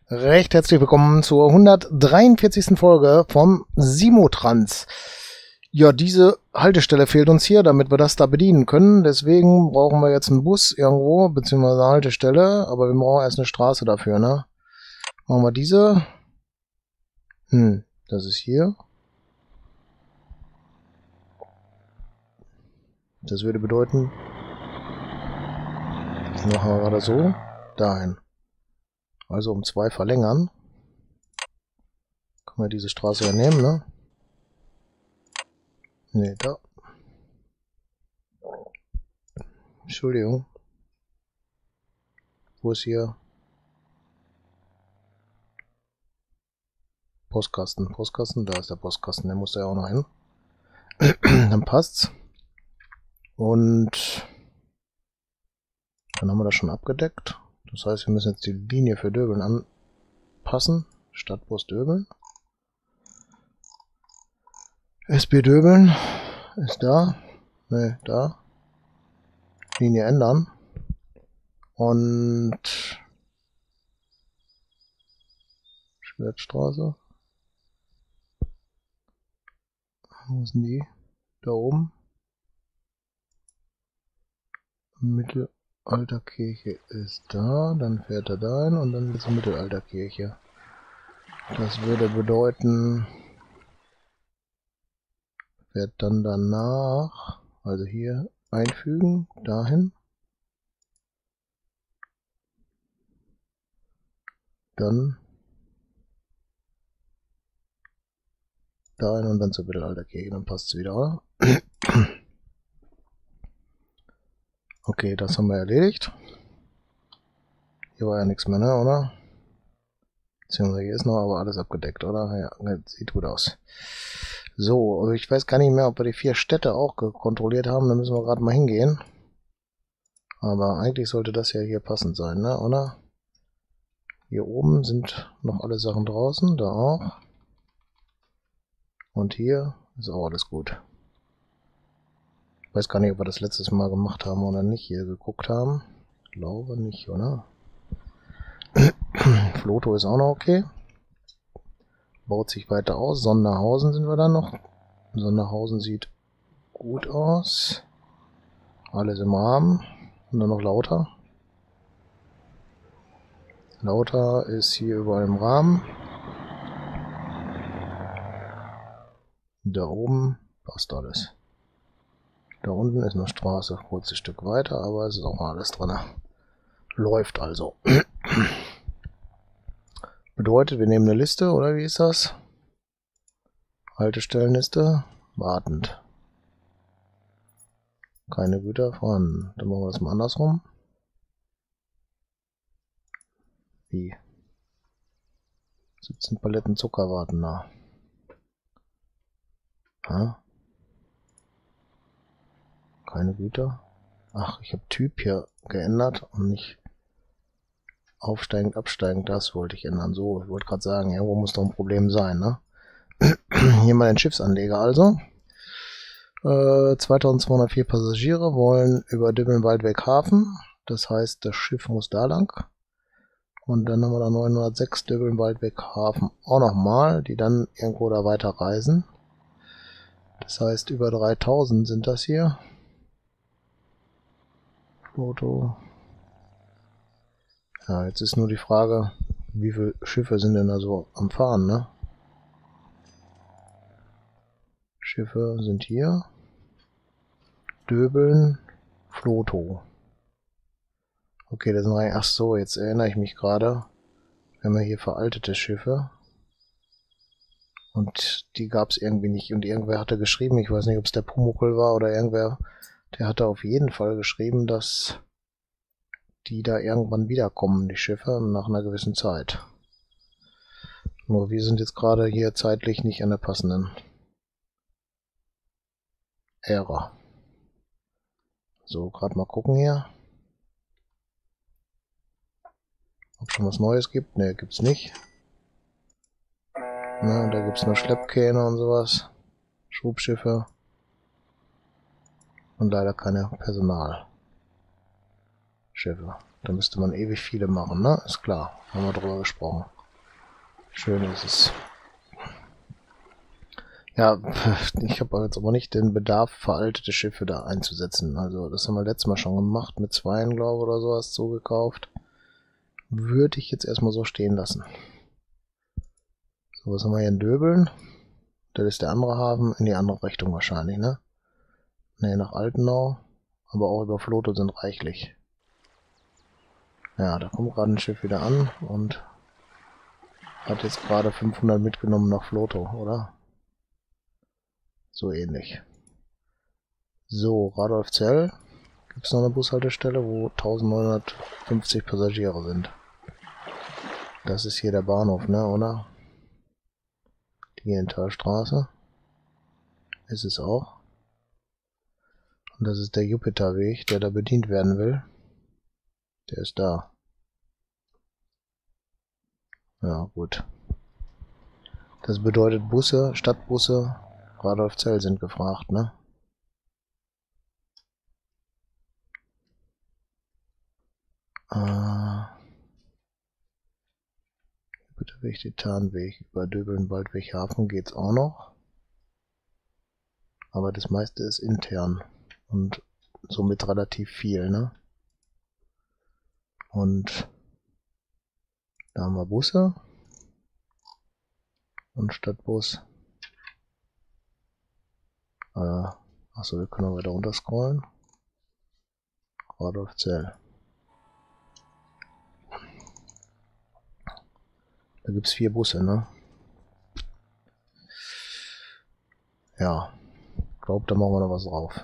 Recht herzlich willkommen zur 143. Folge vom Simotrans. Ja, diese Haltestelle fehlt uns hier, damit wir das da bedienen können. Deswegen brauchen wir jetzt einen Bus irgendwo, beziehungsweise eine Haltestelle. Aber wir brauchen erst eine Straße dafür, ne? Machen wir diese. Das ist hier. Das würde bedeuten, das machen wir gerade so, dahin. Also um 2 verlängern. Können wir diese Straße ja nehmen, ne? Ne, da. Entschuldigung. Wo ist hier? Postkasten. Postkasten, da ist der Postkasten, der muss da ja auch noch hin. Dann passt's. Und dann haben wir das schon abgedeckt. Das heißt, wir müssen jetzt die Linie für Döbeln anpassen. Stadtbus Döbeln. SB Döbeln ist da. Ne, da. Linie ändern. Und Schwertstraße. Wo sind die? Da oben. Mittelalterkirche ist da. Dann fährt er da hin und dann wird es Mittelalterkirche. Das würde bedeuten, fährt dann danach, also hier einfügen, dahin. Dann dahin und dann zur Mittelalterkirche, dann passt es wieder, oder? Okay, das haben wir erledigt. Hier war ja nichts mehr, ne, oder? Beziehungsweise hier ist noch aber alles abgedeckt, oder? Ja, sieht gut aus. So, ich weiß gar nicht mehr, ob wir die 4 Städte auch kontrolliert haben. Da müssen wir gerade mal hingehen. Aber eigentlich sollte das ja hier passend sein, ne, oder? Hier oben sind noch alle Sachen draußen, da auch. Und hier ist auch alles gut. Ich weiß gar nicht, ob wir das letztes Mal gemacht haben oder nicht, hier geguckt haben. Ich glaube nicht, oder? Floto ist auch noch okay. Baut sich weiter aus. Sonderhausen sind wir dann noch. Sonderhausen sieht gut aus. Alles im Rahmen. Und dann noch Lauter. Lauter ist hier überall im Rahmen. Da oben passt alles. Da unten ist eine Straße, kurzes Stück weiter, aber es ist auch alles drin. Läuft also. Bedeutet, wir nehmen eine Liste, oder wie ist das? Haltestellenliste, wartend. Keine Güter vorhanden. Dann machen wir das mal andersrum. Wie? 17 Paletten Zucker warten da. Ha? Keine Güter. Ach, ich habe Typ hier geändert und nicht aufsteigend, absteigend. Das wollte ich ändern. So, ich wollte gerade sagen, irgendwo muss doch ein Problem sein, ne? Hier mal den Schiffsanleger also. 2204 Passagiere wollen über Döbeln-Waldweg Hafen. Das heißt, das Schiff muss da lang. Und dann haben wir da 906 Döbeln-Waldweg Hafen auch nochmal, die dann irgendwo da weiter reisen. Das heißt, über 3000 sind das hier. Foto. Ja, jetzt ist nur die Frage, wie viele Schiffe sind denn da so am Fahren, ne? Schiffe sind hier. Döbeln, Floto. Okay, das sind eigentlich, ach so, jetzt erinnere ich mich gerade. Wir haben ja hier veraltete Schiffe. Und die gab es irgendwie nicht. Und irgendwer hatte geschrieben, ich weiß nicht, ob es der Pumuckl war oder irgendwer, der hatte auf jeden Fall geschrieben, dass die da irgendwann wiederkommen, die Schiffe, nach einer gewissen Zeit. Nur wir sind jetzt gerade hier zeitlich nicht an der passenden Ära. So, gerade mal gucken hier. Ob schon was Neues gibt? Ne, gibt's nicht. Na, da gibt's nur Schleppkähne und sowas. Schubschiffe. Und leider keine Personalschiffe. Da müsste man ewig viele machen, ne? Ist klar. Haben wir drüber gesprochen. Schön ist es. Ja, ich habe jetzt aber nicht den Bedarf, veraltete Schiffe da einzusetzen. Also das haben wir letztes Mal schon gemacht, mit zweien, glaube ich, oder sowas zugekauft. Würde ich jetzt erstmal so stehen lassen. So, was haben wir hier in Döbeln? Das ist der andere Hafen, in die andere Richtung wahrscheinlich, ne? Ne, nach Altenau. Aber auch über Floto sind reichlich. Ja, da kommt gerade ein Schiff wieder an und hat jetzt gerade 500 mitgenommen nach Floto, oder? So ähnlich. So, Radolfzell. Gibt es noch eine Bushaltestelle, wo 1950 Passagiere sind. Das ist hier der Bahnhof, ne, oder? Die Gentalstraße. Ist es auch. Und das ist der Jupiterweg, der da bedient werden will. Der ist da. Ja, gut. Das bedeutet Busse, Stadtbusse, Radolfzell sind gefragt, ne? Jupiterweg, Titanweg, über Döbeln, Waldweg, Hafen geht's auch noch. Aber das meiste ist intern. Und somit relativ viel, ne? Und da haben wir Busse und Stadtbus. Achso, wir können weiter runter scrollen. Radolfzell. Da gibt's 4 Busse, ne? Ja. Ich glaube, da machen wir noch was drauf.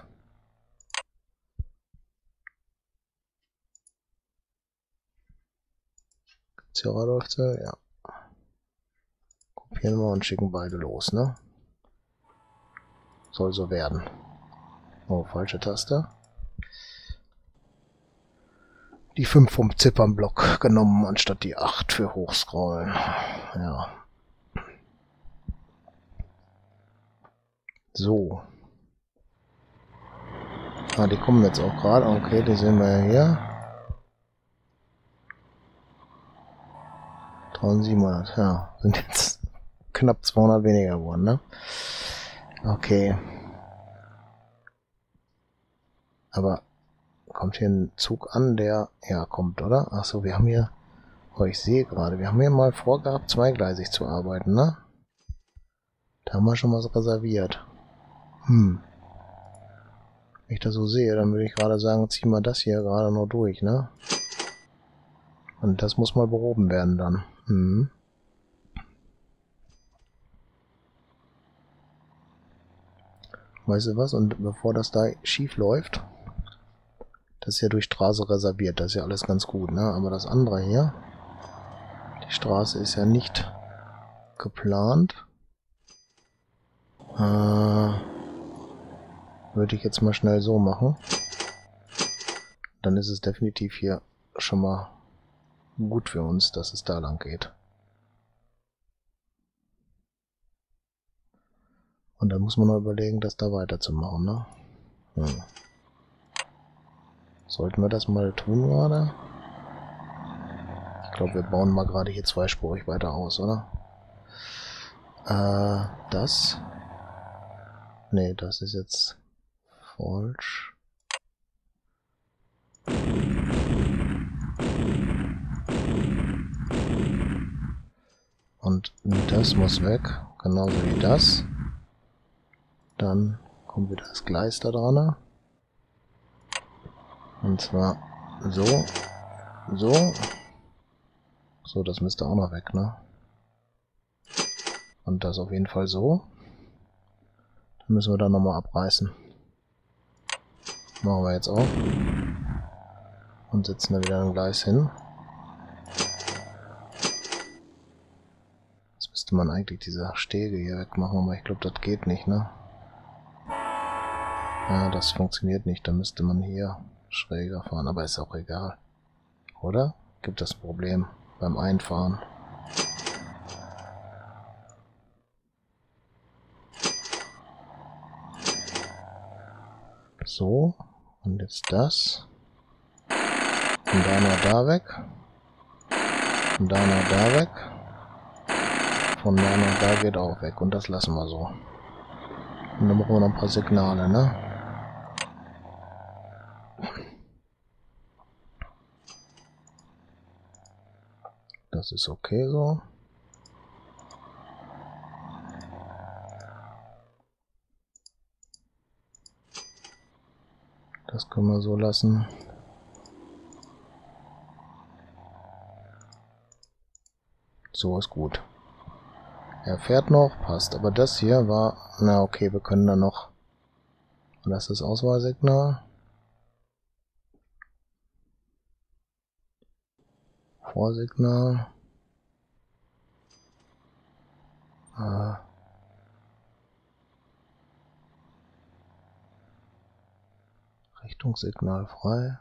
Gibt's hier Radolfzell? Ja. Kopieren wir und schicken beide los, ne? Soll so werden. Oh, falsche Taste. Die 5 vom Ziffernblock genommen, anstatt die 8 für Hochscrollen. Ja. So. Ah, die kommen jetzt auch gerade. Okay, die sehen wir ja hier. 1700, ja. Sind jetzt knapp 200 weniger geworden, ne? Okay. Aber kommt hier ein Zug an, der... Ja, kommt, oder? Achso, wir haben hier... Oh, ich sehe gerade, wir haben hier mal vorgehabt, zweigleisig zu arbeiten, ne? Da haben wir schon was reserviert. Wenn ich das so sehe, dann würde ich gerade sagen, ziehen wir das hier gerade noch durch, ne? Und das muss mal behoben werden dann. Weißt du was? Und bevor das da schief läuft, das ist ja durch Straße reserviert, das ist ja alles ganz gut, ne? Aber das andere hier, die Straße ist ja nicht geplant. Würde ich jetzt mal schnell so machen. Dann ist es definitiv hier schon mal gut für uns, dass es da lang geht. Und dann muss man noch überlegen, das da weiterzumachen, ne? Sollten wir das mal tun gerade? Ich glaube, wir bauen mal gerade hier zweispurig weiter aus, oder? Das? Nee, das ist jetzt falsch. Und das muss weg, genauso wie das. Dann kommt wieder das Gleis da dran. Und zwar so, so. So, das müsste auch noch weg, ne? Und das auf jeden Fall so. Dann müssen wir da nochmal abreißen. Machen wir jetzt auch. Und setzen da wieder ein Gleis hin. Jetzt müsste man eigentlich diese Stege hier wegmachen, aber ich glaube, das geht nicht, ne? Ja, das funktioniert nicht. Da müsste man hier schräger fahren, aber ist auch egal. Oder? Gibt das ein Problem beim Einfahren? So, und jetzt das. Und da noch da weg. Und da noch da weg. von da nach da geht auch weg und das lassen wir so. Und dann brauchen wir noch ein paar Signale, ne? Das ist okay so. Das können wir so lassen. So ist gut. Er fährt noch, passt. Aber das hier war... Na okay, wir können da noch... Und das ist das Auswahlsignal. Vorsignal. Richtungssignal frei.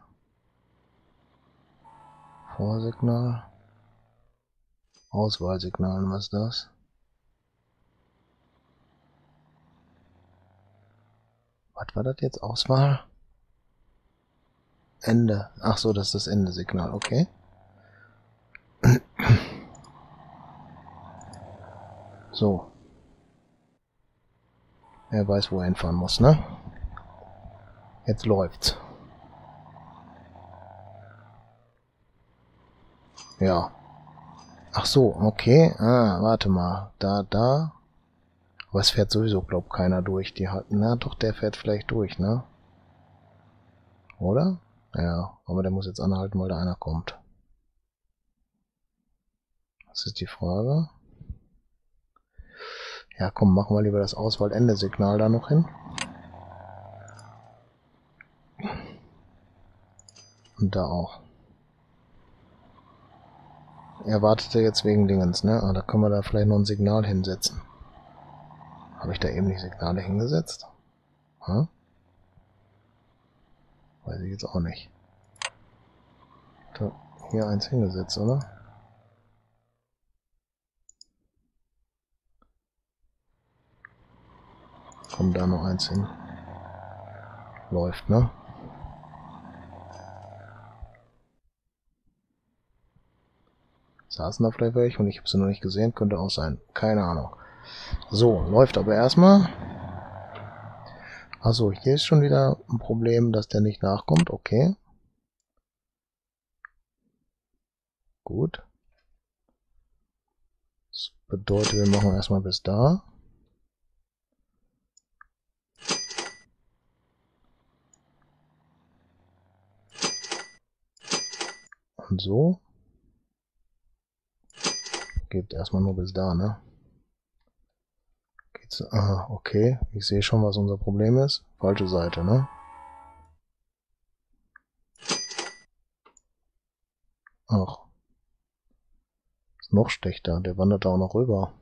Vorsignal. Auswahlsignal, was ist das? Was war das jetzt? Auswahl? Ende. Ach so, das ist das Ende-Signal, okay. So. Er weiß, wo er hinfahren muss, ne? Jetzt läuft's. Ja. Ach so, okay. Ah, warte mal. Da. Aber es fährt sowieso, glaub keiner durch. Die hat, na doch, der fährt vielleicht durch, ne? Oder? Ja, aber der muss jetzt anhalten, weil da einer kommt. Das ist die Frage. Ja, komm, machen wir lieber das Auswahl-Ende-Signal da noch hin. Und da auch. Er wartete jetzt wegen Dingens, ne? Ah, da können wir da vielleicht noch ein Signal hinsetzen. Habe ich da eben nicht Signale hingesetzt? Hm? Weiß ich jetzt auch nicht. Da, hier eins hingesetzt, oder? Kommt da noch eins hin. Läuft, ne? Saßen da vielleicht welche und ich habe sie noch nicht gesehen, könnte auch sein. Keine Ahnung. So, läuft aber erstmal. Also hier ist schon wieder ein Problem, dass der nicht nachkommt. Okay. Gut. Das bedeutet, wir machen erstmal bis da. Und so. Geht erstmal nur bis da, ne? Geht's? Aha, okay. Ich sehe schon, was unser Problem ist. Falsche Seite, ne? Ach. Ist noch schlechter. Der wandert da auch noch rüber.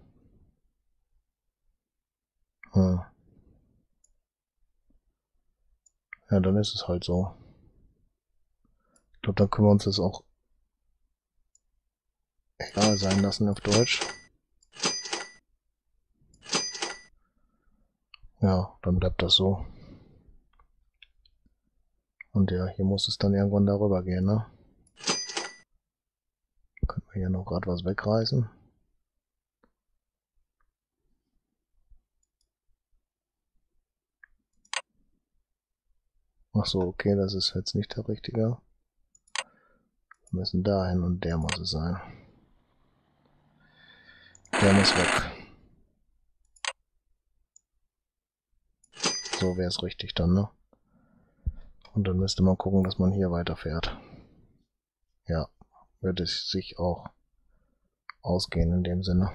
Hm. Ja, dann ist es halt so. Ich glaube, dann können wir uns das auch egal sein lassen auf Deutsch. Ja, dann bleibt das so. Und ja, hier muss es dann irgendwann darüber gehen, ne? Können wir hier noch gerade was wegreißen? Ach so, okay, das ist jetzt nicht der richtige. Wir müssen dahin und der muss es sein. Der muss weg. So wäre es richtig dann, ne? Und dann müsste man gucken, dass man hier weiterfährt. Ja, würde es sich auch ausgehen in dem Sinne.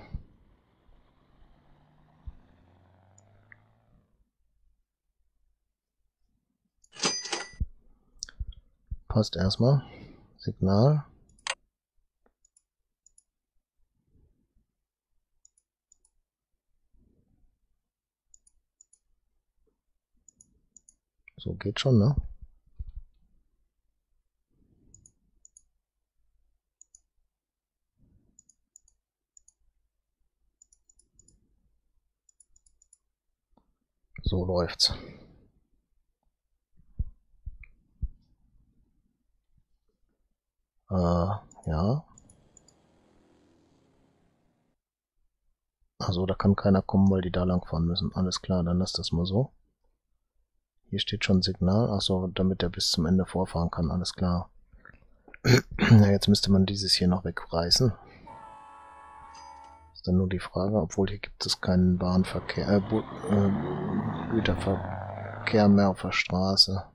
Passt erstmal. Signal. So geht schon, ne? So läuft's. Ja. Also da kann keiner kommen, weil die da lang fahren müssen. Alles klar, dann lass das mal so. Hier steht schon Signal. Achso, damit er bis zum Ende vorfahren kann. Alles klar. Na, jetzt müsste man dieses hier noch wegreißen. Ist dann nur die Frage, obwohl hier gibt es keinen Bahnverkehr, Güterverkehr mehr auf der Straße.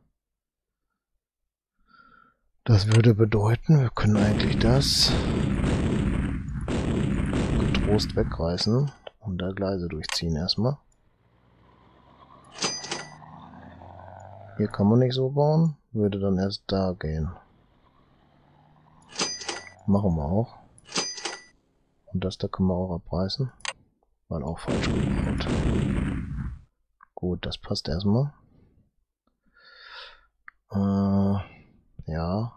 Das würde bedeuten, wir können eigentlich das getrost wegreißen und da Gleise durchziehen erstmal. Hier kann man nicht so bauen, würde dann erst da gehen. Machen wir auch. Und das da können wir auch abreißen, weil auch falsch gebaut. Gut, das passt erstmal. Ja.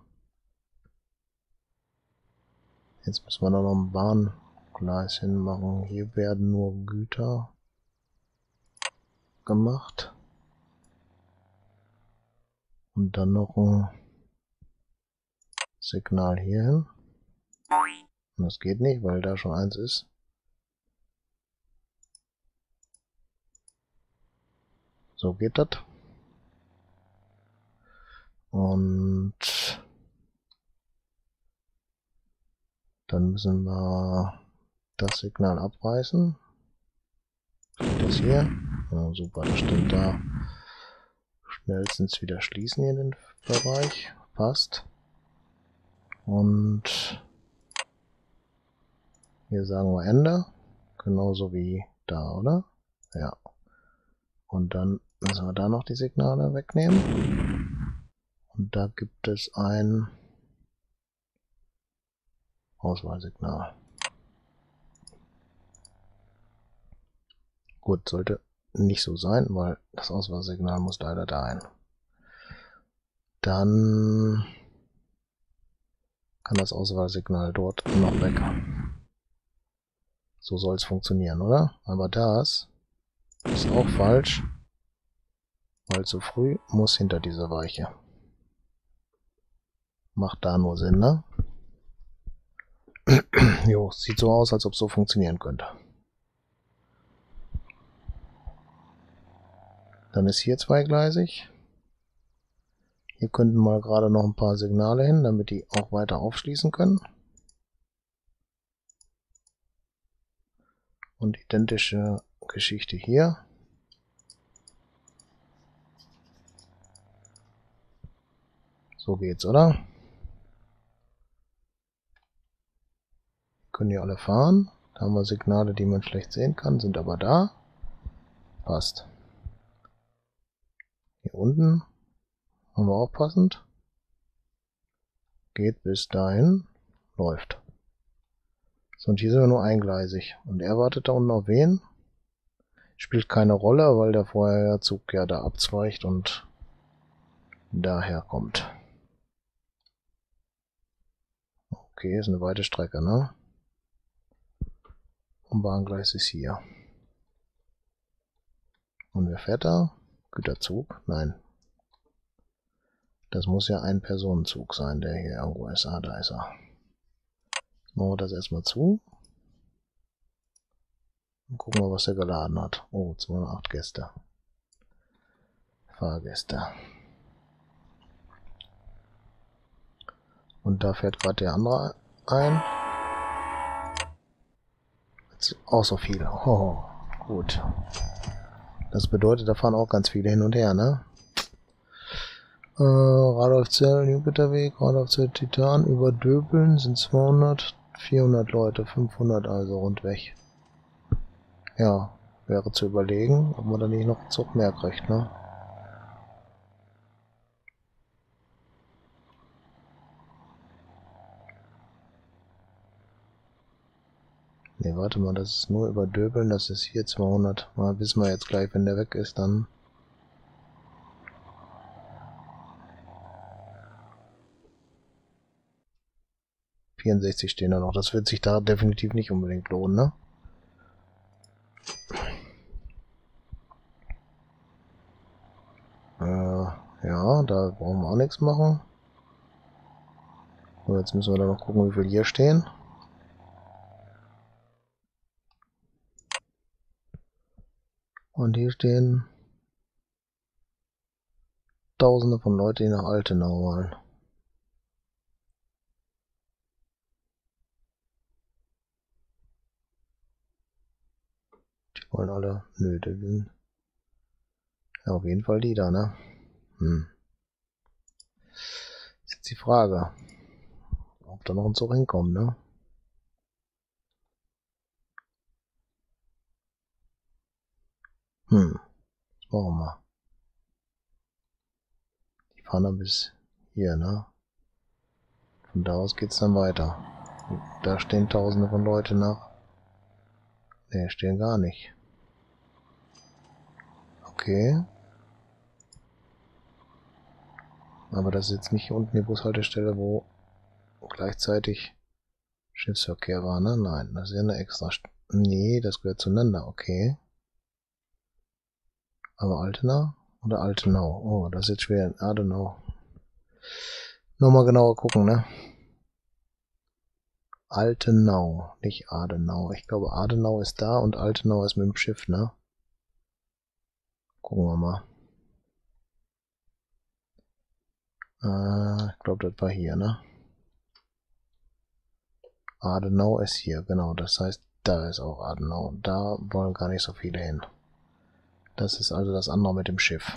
Jetzt müssen wir da noch ein Bahngleis hinmachen. Hier werden nur Güter gemacht. Und dann noch ein Signal hier hin. Und das geht nicht, weil da schon eins ist. So geht das. Und dann müssen wir das Signal abreißen. Steht das hier? Ja, super, das stimmt da. Schnellstens wieder schließen hier den Bereich. Passt. Und hier sagen wir Ende. Genauso wie da, oder? Ja. Und dann müssen wir da noch die Signale wegnehmen. Und da gibt es ein Auswahlsignal. Gut, sollte nicht so sein, weil das Auswahlsignal muss leider da hin. Dann kann das Auswahlsignal dort noch weg. So soll es funktionieren, oder? Aber das ist auch falsch, weil zu früh muss hinter dieser Weiche. Macht da nur Sinn, ne? Jo, sieht so aus, als ob es so funktionieren könnte. Dann ist hier zweigleisig. Hier könnten mal gerade noch ein paar Signale hin, damit die auch weiter aufschließen können. Und identische Geschichte hier. So geht's, oder? Können die alle fahren. Da haben wir Signale, die man schlecht sehen kann, sind aber da. Passt. Hier unten haben wir auch passend. Geht bis dahin. Läuft. So, und hier sind wir nur eingleisig. Und er wartet da unten auf wen? Spielt keine Rolle, weil der Vorherzug ja da abzweigt und daher kommt. Okay, ist eine weite Strecke, ne? Und Bahngleis ist hier. Und wer fährt da? Güterzug? Nein. Das muss ja ein Personenzug sein, der hier irgendwo ist. Ah, da ist er. Jetzt machen wir das erstmal zu. Und gucken wir, was er geladen hat. Oh, 208 Gäste. Fahrgäste. Und da fährt gerade der andere ein. Jetzt auch so viele. Oh, gut. Das bedeutet, da fahren auch ganz viele hin und her, ne? Radolf Zell, Jupiterweg, Radolf Zell, Titan, über Döbeln sind 200, 400 Leute, 500 also rundweg. Ja, wäre zu überlegen, ob man da nicht noch einen Zug mehr kriegt, ne? Ne, warte mal, das ist nur über Döbeln, das ist hier 200. Mal wissen wir jetzt gleich, wenn der weg ist, dann... ...64 stehen da noch. Das wird sich da definitiv nicht unbedingt lohnen, ne? Ja, da brauchen wir auch nichts machen. So, jetzt müssen wir da noch gucken, wie viel hier stehen. Und hier stehen Tausende von Leuten, die nach Altenau wollen. Die wollen alle, nö, die sind ja auf jeden Fall die da, ne? Ist jetzt die Frage, ob da noch ein Zug hinkommt, ne? Das machen wir. Die fahren dann bis hier, ne? Von da aus geht's dann weiter. Und da stehen Tausende von Leuten nach. Ne, stehen gar nicht. Okay. Aber das ist jetzt nicht unten die Bushaltestelle, wo gleichzeitig Schiffsverkehr war, ne? Nein, das ist ja eine extra... Nee, das gehört zueinander, okay. Aber Altena oder Altenau? Oh, das ist jetzt schwer. Adenau. Nochmal genauer gucken, ne? Altenau, nicht Adenau. Ich glaube, Adenau ist da und Altenau ist mit dem Schiff, ne? Gucken wir mal. Ich glaube, das war hier, ne? Adenau ist hier, genau. Das heißt, da ist auch Adenau. Da wollen gar nicht so viele hin. Das ist also das andere mit dem Schiff.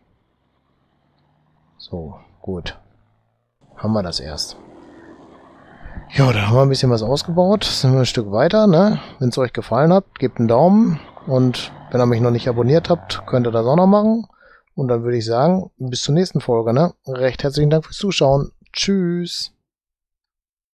So, gut. Haben wir das erst. Ja, da haben wir ein bisschen was ausgebaut. Sind wir ein Stück weiter, ne? Wenn es euch gefallen hat, gebt einen Daumen. Und wenn ihr mich noch nicht abonniert habt, könnt ihr das auch noch machen. Und dann würde ich sagen, bis zur nächsten Folge, ne? Recht herzlichen Dank fürs Zuschauen. Tschüss.